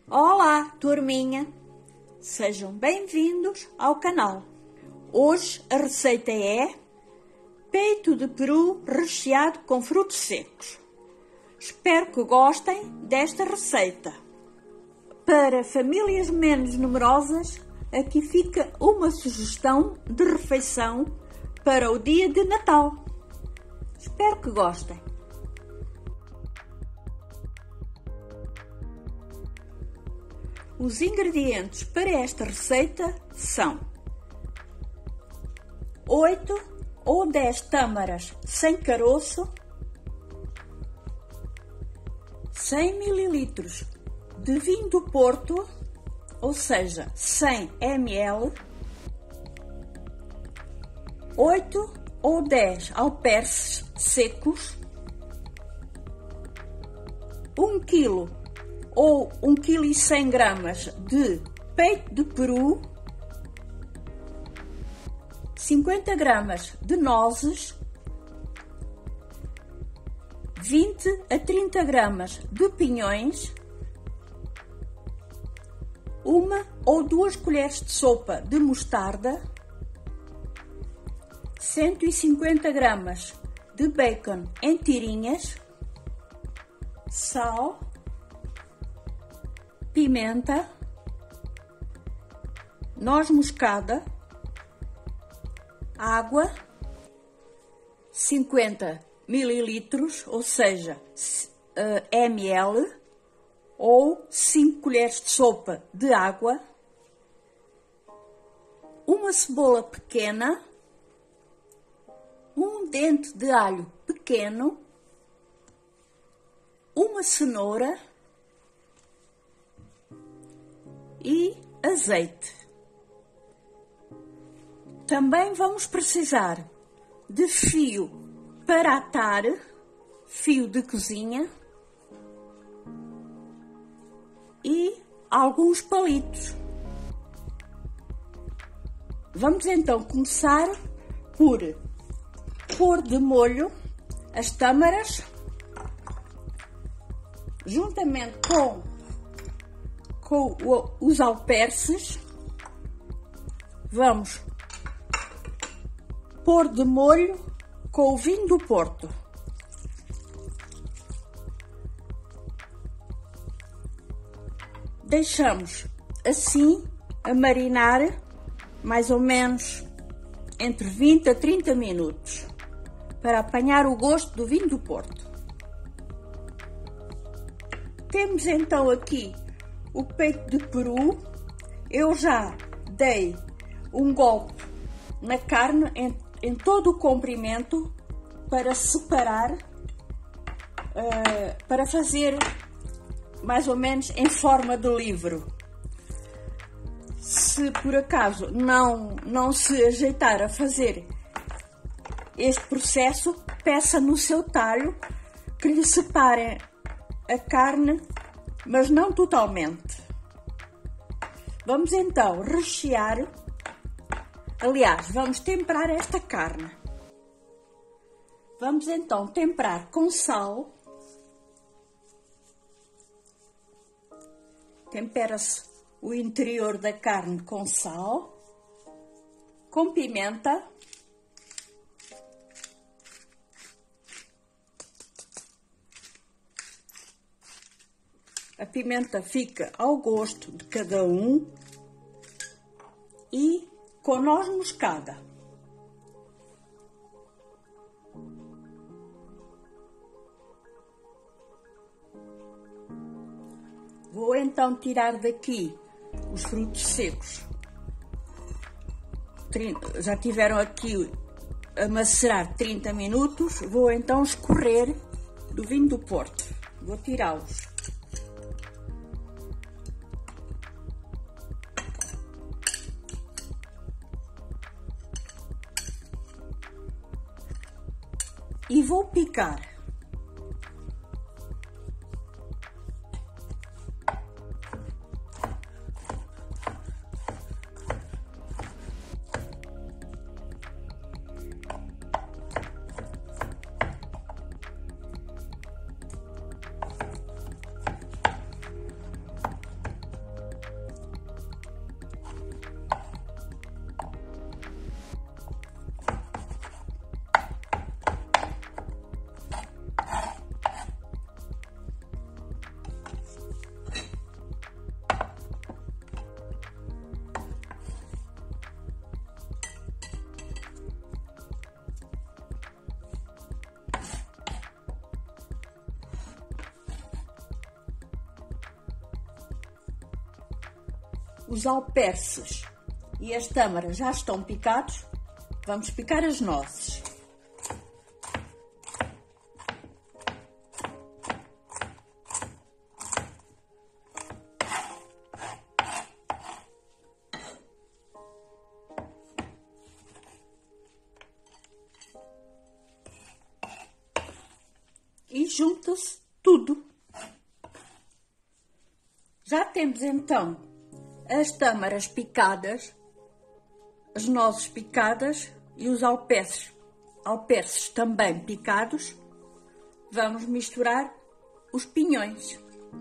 Olá, turminha! Sejam bem-vindos ao canal. Hoje a receita é peito de peru recheado com frutos secos. Espero que gostem desta receita. Para famílias menos numerosas, aqui fica uma sugestão de refeição para o dia de Natal. Espero que gostem. Os ingredientes para esta receita são 8 ou 10 tâmaras sem caroço, 100 ml de vinho do Porto, ou seja, 100 ml, 8 ou 10 alperces secos, 1 kg ou 1,1 kg de peito de peru, 50 gramas de nozes, 20 a 30 gramas de pinhões, 1 ou 2 colheres de sopa de mostarda, 150 gramas de bacon em tirinhas, sal, pimenta, noz moscada, água, 50 ml, ou seja, ml, ou 5 colheres de sopa de água, uma cebola pequena, um dente de alho pequeno, uma cenoura e azeite. Também vamos precisar de fio para atar, fio de cozinha e alguns palitos. Vamos então começar por pôr de molho as tâmaras juntamente com os alperces. Vamos pôr de molho com o vinho do Porto. Deixamos assim a marinar mais ou menos entre 20 a 30 minutos para apanhar o gosto do vinho do Porto. Temos então aqui o peito de peru. Eu já dei um golpe na carne em todo o comprimento para separar, para fazer mais ou menos em forma de livro. Se por acaso não se ajeitar a fazer este processo, peça no seu talho que lhe separem a carne, mas não totalmente. Vamos então rechear. Aliás, vamos temperar esta carne. Vamos então temperar com sal. Tempera-se o interior da carne com sal, com pimenta, a pimenta fica ao gosto de cada um, e com noz moscada. Vou então tirar daqui os frutos secos. Já tiveram aqui a macerar 30 minutos. Vou então escorrer do vinho do Porto. Vou tirá-los. E vou picar. os alperces e as tâmaras já estão picados, vamos picar as nozes. E junta-se tudo. Já temos então as tâmaras picadas, as nozes picadas e os alperces também picados. Vamos misturar os pinhões.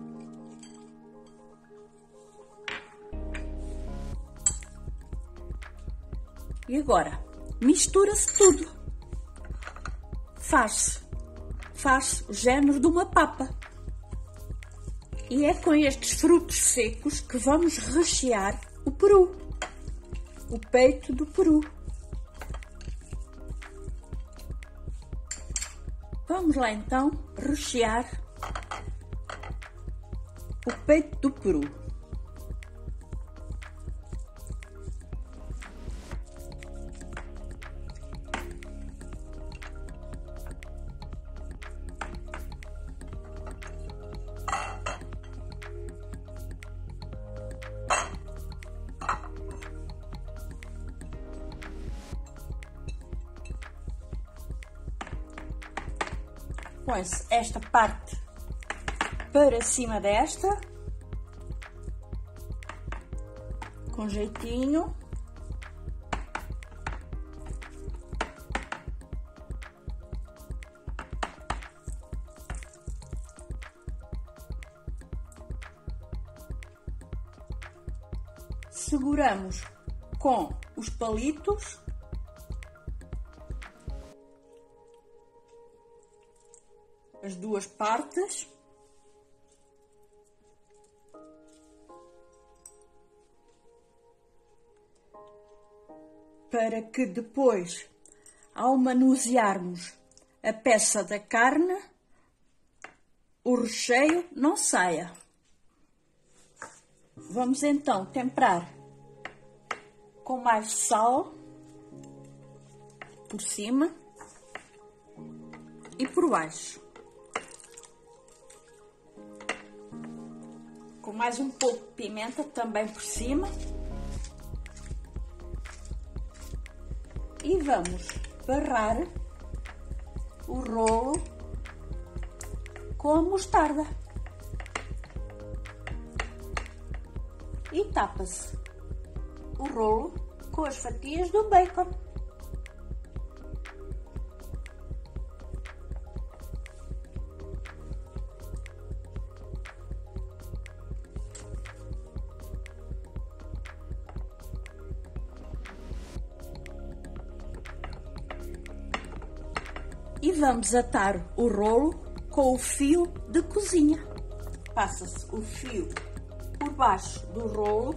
E agora mistura-se tudo. Faz o género de uma papa. E é com estes frutos secos que vamos rechear o peru, o peito do peru. Vamos lá então rechear o peito do peru. Põe-se esta parte para cima desta, com jeitinho. Seguramos com os palitos. As duas partes. Para que depois, ao manusearmos a peça da carne, o recheio não saia. Vamos então temperar com mais sal por cima e por baixo. Com mais um pouco de pimenta também por cima. E vamos barrar o rolo com a mostarda. E tapa-se o rolo com as fatias do bacon. E vamos atar o rolo com o fio de cozinha. Passa-se o fio por baixo do rolo.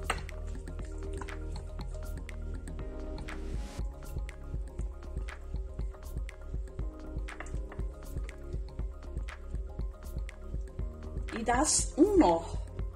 E dá-se um nó.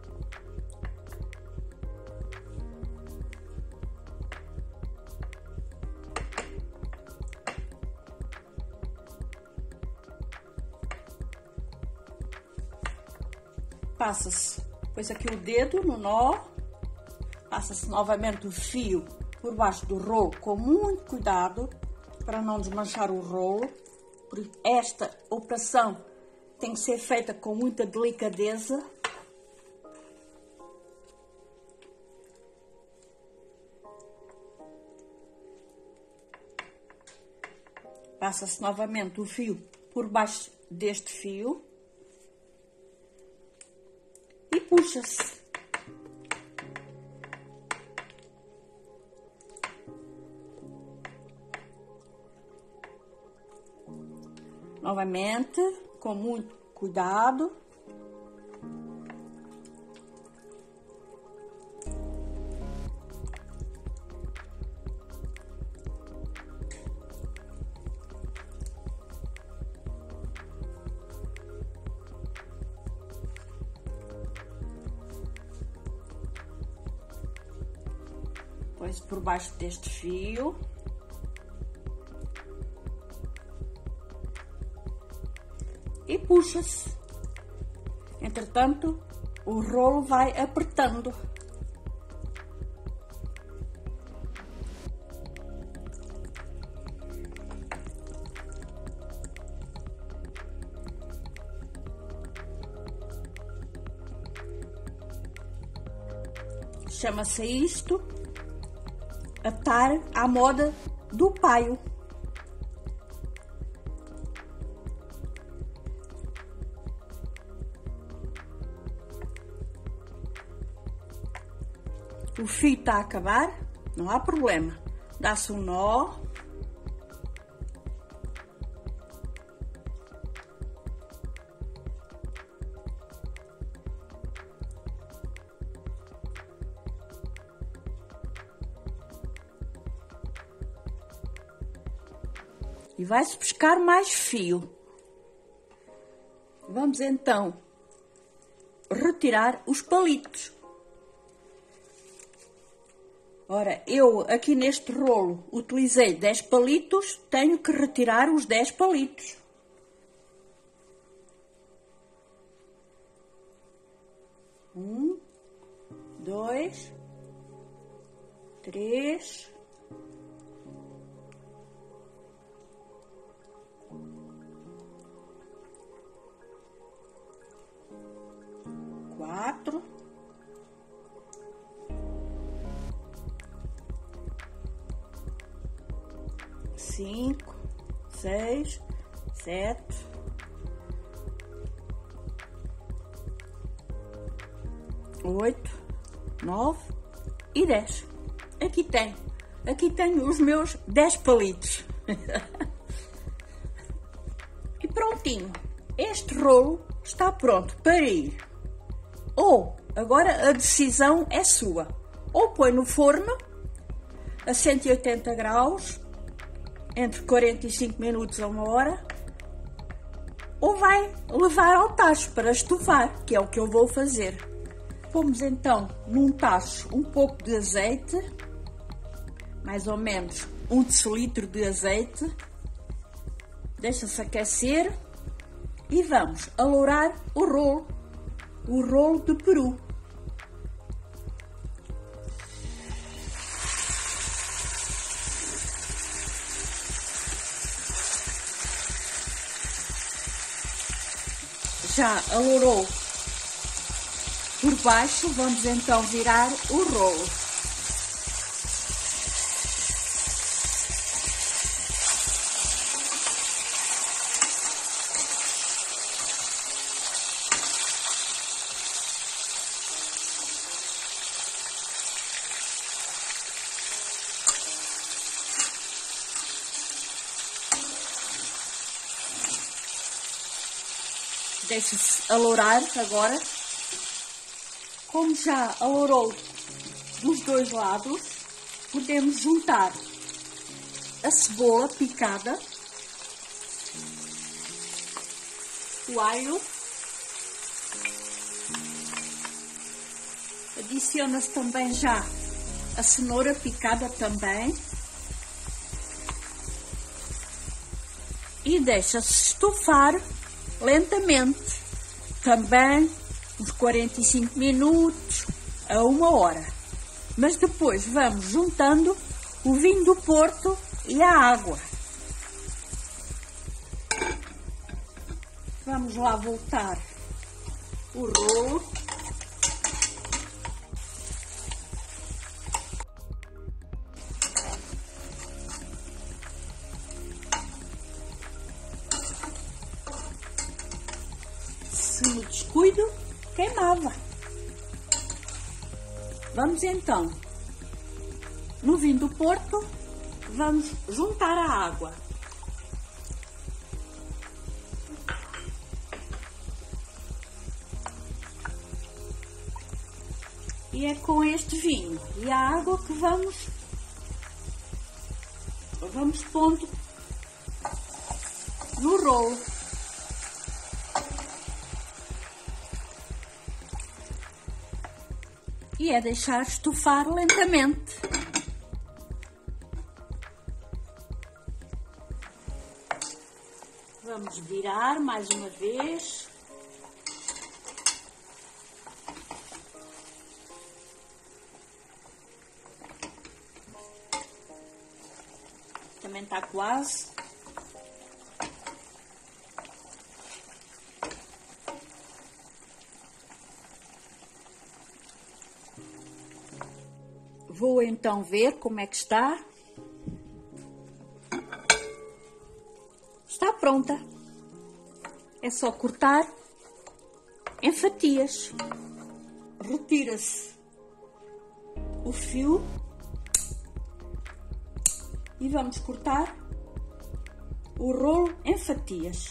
Passa-se, pois aqui o dedo no nó, passa-se novamente o fio por baixo do rolo com muito cuidado para não desmanchar o rolo. Esta operação tem que ser feita com muita delicadeza. Passa-se novamente o fio por baixo deste fio. E puxa-se. Novamente, com muito cuidado. põe-se por baixo deste fio. E puxa-se. Entretanto, o rolo vai apertando. Chama-se isto atar à moda do paio. O fio está a acabar, não há problema. Dá-se um nó. E vai-se buscar mais fio. Vamos então retirar os palitos. Ora, eu aqui neste rolo utilizei 10 palitos, tenho que retirar os 10 palitos. Um, dois, três, quatro, 5, 6, 7, 8, 9 e 10. Aqui tenho os meus 10 palitos. E prontinho. Este rolo está pronto para ir. Ou, agora a decisão é sua. Ou põe no forno a 180 graus, entre 45 minutos a 1 hora, ou vai levar ao tacho para estufar, que é o que eu vou fazer. Pomos então num tacho um pouco de azeite, mais ou menos 1 decilitro de azeite, deixa-se aquecer e vamos alourar o rolo de peru. Já alourou por baixo, vamos então virar o rolo. Deixa-se alourar agora. Como já alourou dos dois lados, podemos juntar a cebola picada, o alho, adiciona-se também já a cenoura picada também e deixa-se estufar lentamente, também uns 45 minutos a 1 hora. Mas depois vamos juntando o vinho do Porto e a água. Vamos lá voltar o rolo. Se no descuido, queimava. Vamos então, no vinho do Porto, vamos juntar a água. E é com este vinho e a água que vamos pondo no rolo. E é deixar estufar lentamente. Vamos virar mais uma vez. Também está quase. Vou então ver como é que está. Está pronta. É só cortar em fatias. Retira-se o fio e vamos cortar o rolo em fatias.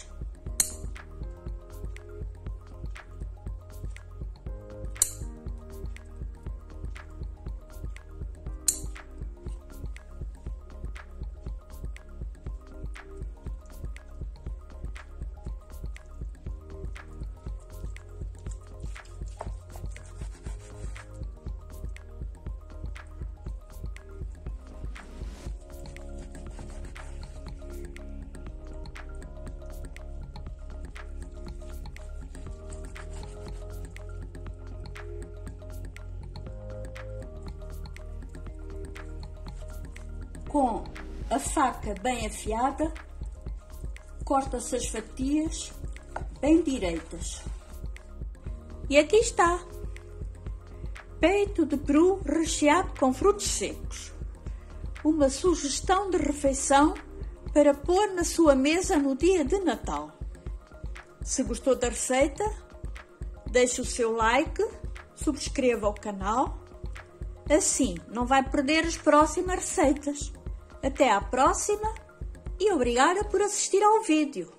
Com a faca bem afiada, corta-se as fatias bem direitas. E aqui está, peito de peru recheado com frutos secos. Uma sugestão de refeição para pôr na sua mesa no dia de Natal. Se gostou da receita, deixe o seu like, subscreva o canal, assim não vai perder as próximas receitas. Até à próxima e obrigada por assistir ao vídeo.